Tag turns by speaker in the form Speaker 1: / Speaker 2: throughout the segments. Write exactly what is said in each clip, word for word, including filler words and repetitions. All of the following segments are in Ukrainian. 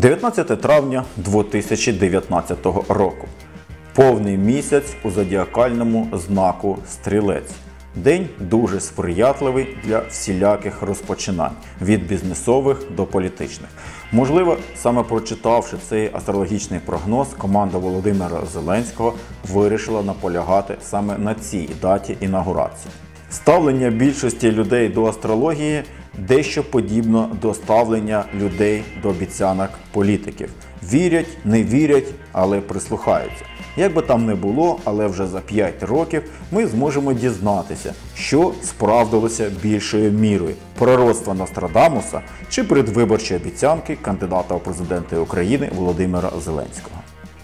Speaker 1: дев'ятнадцяте травня дві тисячі дев'ятнадцятого року. Повний місяць у зодіакальному знаку Стрілець. День дуже сприятливий для всіляких розпочинань, від бізнесових до політичних. Можливо, саме прочитавши цей астрологічний прогноз, команда Володимира Зеленського вирішила наполягати саме на цій даті інаугурації. Ставлення більшості людей до астрології дещо подібно до ставлення людей до обіцянок політиків. Вірять, не вірять, але прислухаються. Як би там не було, але вже за п'ять років ми зможемо дізнатися, що справдилося більшою мірою – пророцтва Нострадамуса чи передвиборчі обіцянки кандидата у президенти України Володимира Зеленського.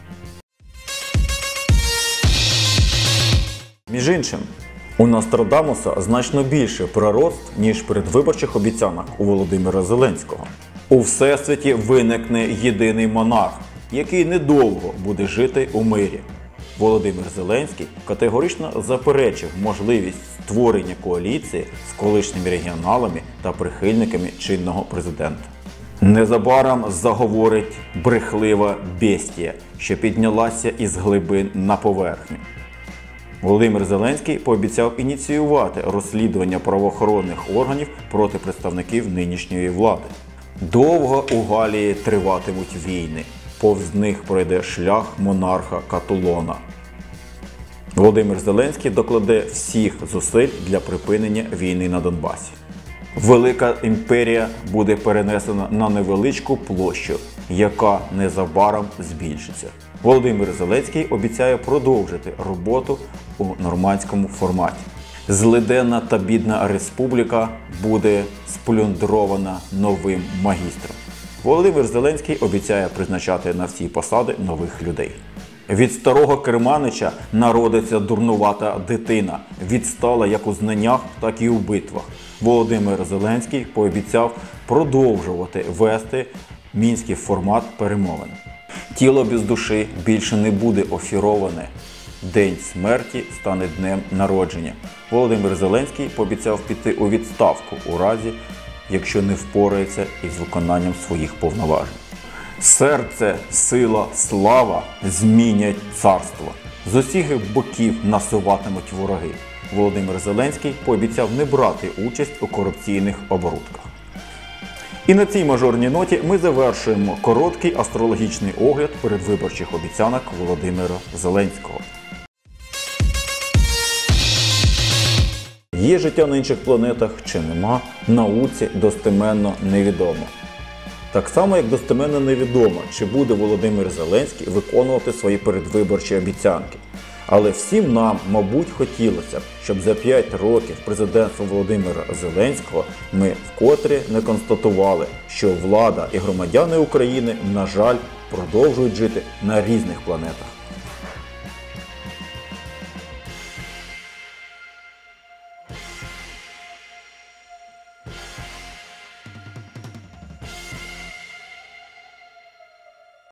Speaker 1: Між іншим, у Нострадамуса значно більше пророцтв, ніж передвиборчих обіцянок у Володимира Зеленського. У Всесвіті виникне єдиний монарх, який недовго буде жити у мирі. Володимир Зеленський категорично заперечив можливість створення коаліції з колишніми регіоналами та прихильниками чинного президента. Незабаром заговорить брехлива бестія, що піднялася із глибин на поверхню. Володимир Зеленський пообіцяв ініціювати розслідування правоохоронних органів проти представників нинішньої влади. Довго у Галії триватимуть війни. Повз них пройде шлях монарха Катулона. Володимир Зеленський докладе всіх зусиль для припинення війни на Донбасі. Велика імперія буде перенесена на невеличку площу, яка незабаром збільшиться. Володимир Зеленський обіцяє продовжити роботу у нормандському форматі. Злиденна та бідна республіка буде сплюндрована новим магістром. Володимир Зеленський обіцяє призначати на всі посади нових людей. Від старого керманича народиться дурнувата дитина, відстала як у знаннях, так і у битвах. Володимир Зеленський пообіцяв продовжувати вести мінський формат перемовин. Тіло без душі більше не буде офіроване. День смерті стане днем народження. Володимир Зеленський пообіцяв піти у відставку у разі, якщо не впорається із виконанням своїх повноважень. Серце, сила, слава змінять царство. З усіх боків насуватимуть вороги. Володимир Зеленський пообіцяв не брати участь у корупційних оборудках. І на цій мажорній ноті ми завершуємо короткий астрологічний огляд передвиборчих обіцянок Володимира Зеленського. Є життя на інших планетах чи нема, науці достеменно невідомо. Так само, як достеменно невідомо, чи буде Володимир Зеленський виконувати свої передвиборчі обіцянки. Але всім нам, мабуть, хотілося б, щоб за п'ять років президентства Володимира Зеленського ми вкотре не констатували, що влада і громадяни України, на жаль, продовжують жити на різних планетах.